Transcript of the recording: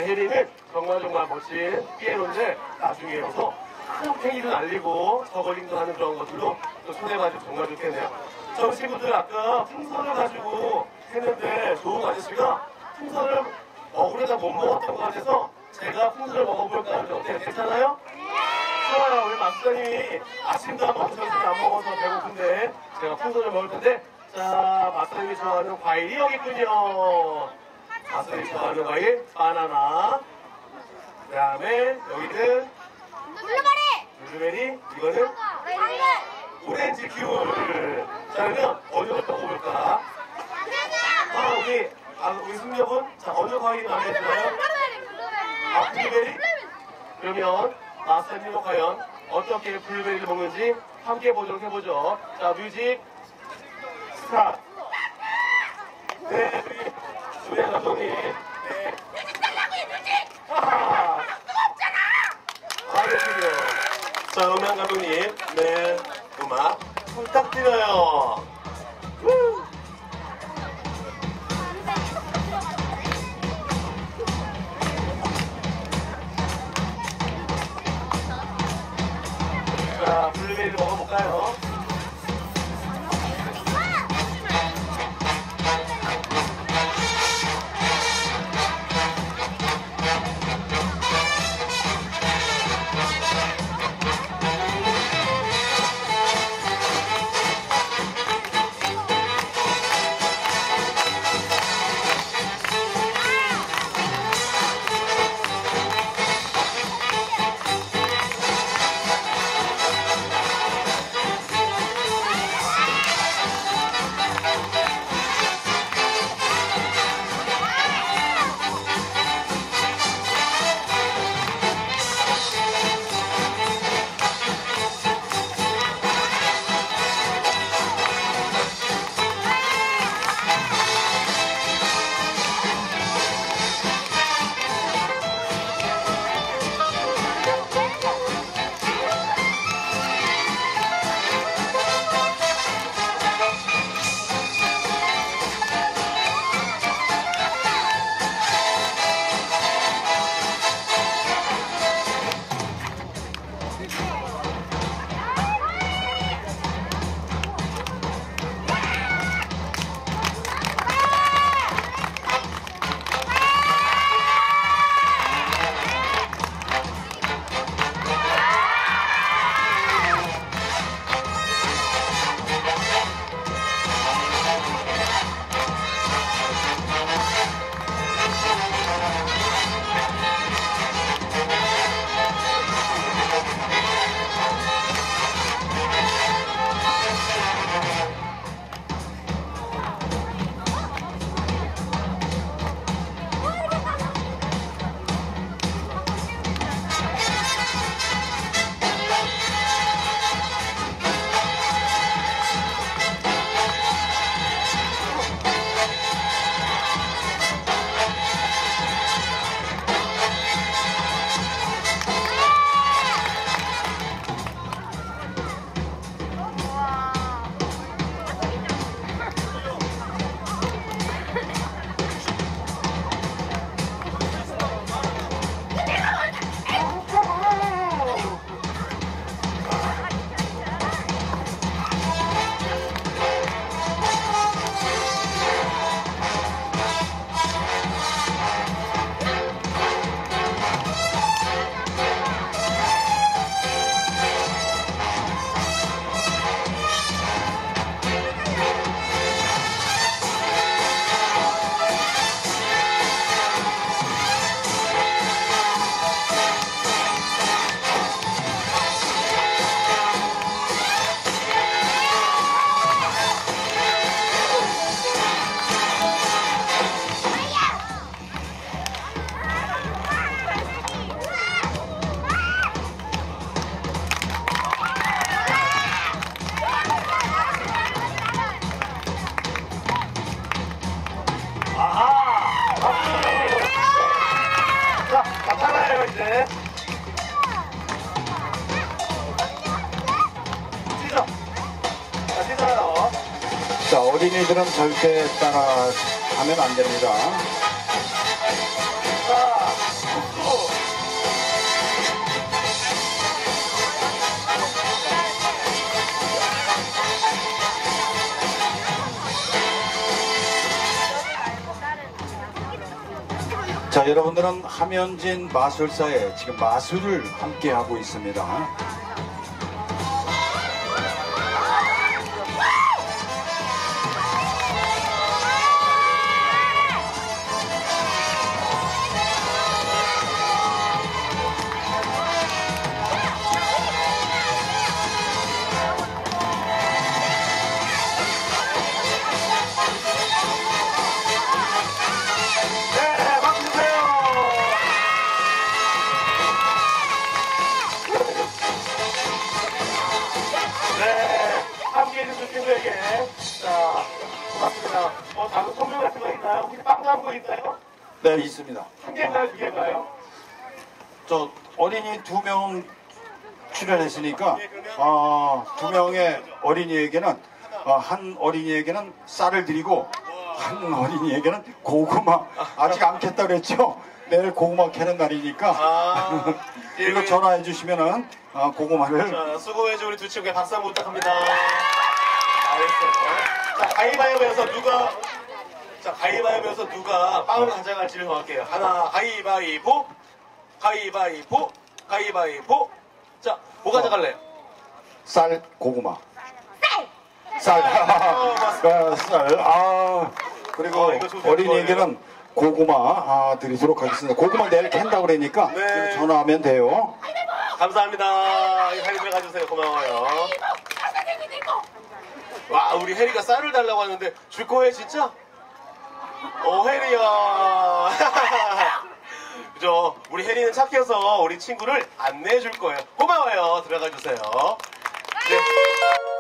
우리 혜리는 정말 멋진 피에로인데 나중에 와서 큰 팽이도 날리고 저걸링도 하는 그런 것들로 또 손에 맞으면 정말 좋겠네요. 저 친구들 아까 풍선을 가지고 했는데 좋은 아저씨가 풍선을 억울해서 못 먹었던 것 같아서 제가 풍선을 먹어볼까 하는데 어때요? 괜찮아요? 좋아요. 우리 마스터님이 아침도 안 먹고 점심도 안 먹어서 배고픈데 제가 풍선을 먹을 텐데 자, 마스터님이 좋아하는 과일이 여기 있군요. 마스터님이 좋아하는 과일 바나나, 그 다음에 여기는 블루베리, 이거는 오렌지 귤. 자, 그러면 어디부터 먹어볼까? 우리 승려분, 자, 어느 과일이 마음에 들어요? 블루베리? 그러면 마스터님도 과연 어떻게 블루베리를 먹는지 함께 보도록 해보죠. 자, 뮤직 스타트. 네, 우리 감독님. 네. 뮤직 달라고 해, 뮤직! 하하. 뜨겁잖아! 알겠군요. 자, 음향 감독님. 네, 음악 부탁드려요. 자, 블루베리를 먹어볼까요? 이제. 찢어. 자, 찢어요. 자, 어린이들은 절대 따라 하면 안 됩니다. 자. 자, 여러분들은 함현진 마술사의 지금 마술을 함께 하고 있습니다. 네, 박수 주세요. 네, 함께 해주신 친구에게. 자, 고맙습니다. 다른 선물 같은 거 있나요? 혹시 빵 나온 거 있나요? 네, 있습니다. 한 개인가요? 두 개인가요? 저 어린이 2명 출연했으니까 2명의 어린이에게는 한 어린이에게는 쌀을 드리고 한 어린이에게는 고구마 아직 안 캤다 그랬죠? 내일 고구마 캐는 날이니까 그리고 전화해 주시면은 고구마를 자, 수고해준 우리 두 친구에 박수 한번 부탁합니다. 잘했어요. 자, 가위바위보에서 누가 빵을 가져갈지를 정할게요. 하나, 가위바위보, 가위바위보, 가위바위보. 자, 뭐 가져갈래요? 쌀 고구마 쌀! 쌀 그리고 이거 좋은 어린이에게는 고구마 드리도록 하겠습니다. 고구마 내일 캔다고 그러니까 네. 전화하면 돼요. 감사합니다. 혜리 들어가주세요. 고마워요. 와, 우리 혜리가 쌀을 달라고 하는데 줄 거예요, 진짜? 혜리야. 그죠? 우리 혜리는 착해서 우리 친구를 안내해 줄 거예요. 고마워요. 들어가 주세요. 네.